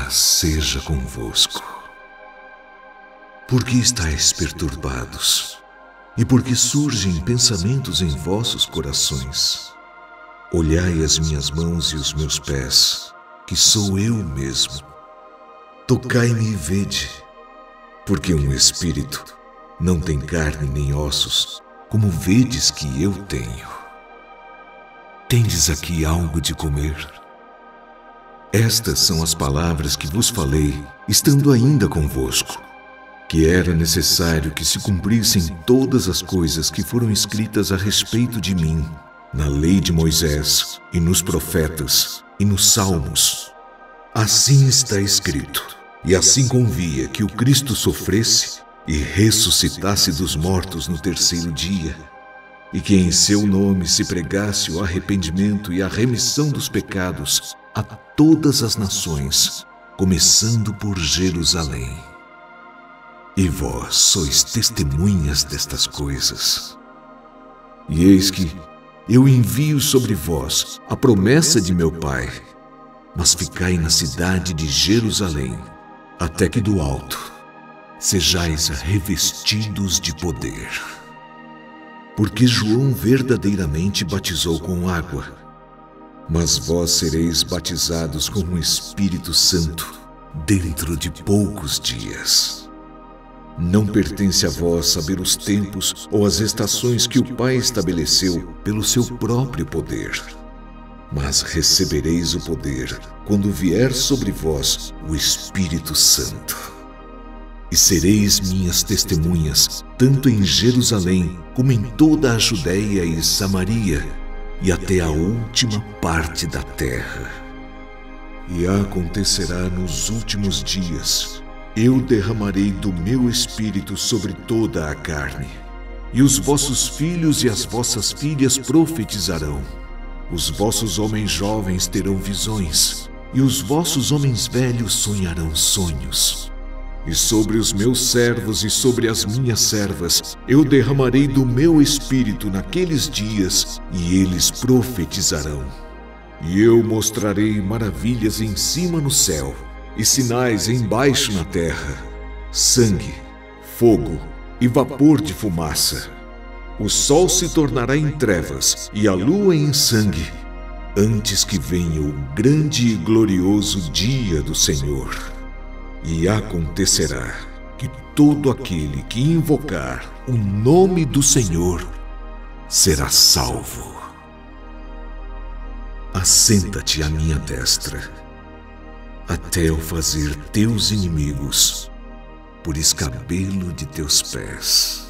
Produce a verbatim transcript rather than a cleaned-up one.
paz seja convosco. Por que estáis perturbados? E por que surgem pensamentos em vossos corações? Olhai as minhas mãos e os meus pés, que sou eu mesmo. Tocai-me e vede, porque um espírito não tem carne nem ossos, como vedes que eu tenho. Tendes aqui algo de comer? Estas são as palavras que vos falei, estando ainda convosco, que era necessário que se cumprissem todas as coisas que foram escritas a respeito de mim, na lei de Moisés, e nos profetas, e nos salmos. Assim está escrito, e assim convia que o Cristo sofresse e ressuscitasse dos mortos no terceiro dia, e que em seu nome se pregasse o arrependimento e a remissão dos pecados a todas as nações, começando por Jerusalém. E vós sois testemunhas destas coisas. E eis que eu envio sobre vós a promessa de meu Pai, mas ficai na cidade de Jerusalém, até que do alto sejais revestidos de poder. Porque João verdadeiramente batizou com água, mas vós sereis batizados com o Espírito Santo dentro de poucos dias. Não pertence a vós saber os tempos ou as estações que o Pai estabeleceu pelo seu próprio poder. Mas recebereis o poder quando vier sobre vós o Espírito Santo. E sereis minhas testemunhas, tanto em Jerusalém como em toda a Judéia e Samaria, e até a última parte da terra. E acontecerá nos últimos dias, eu derramarei do meu Espírito sobre toda a carne, e os vossos filhos e as vossas filhas profetizarão, os vossos homens jovens terão visões, e os vossos homens velhos sonharão sonhos. E sobre os meus servos e sobre as minhas servas eu derramarei do meu Espírito naqueles dias, e eles profetizarão. E eu mostrarei maravilhas em cima no céu, e sinais embaixo na terra: sangue, fogo e vapor de fumaça. O sol se tornará em trevas e a lua em sangue, antes que venha o grande e glorioso dia do Senhor. E acontecerá que todo aquele que invocar o nome do Senhor será salvo. Assenta-te à minha destra, até eu fazer teus inimigos por escabelo de teus pés.